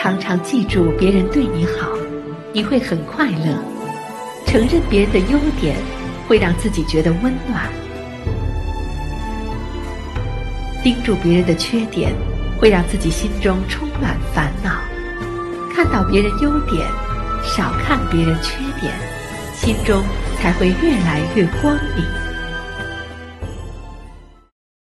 常常记住别人对你好，你会很快乐。承认别人的优点，会让自己觉得温暖。盯住别人的缺点，会让自己心中充满烦恼。看到别人优点，少看别人缺点，心中才会越来越光明。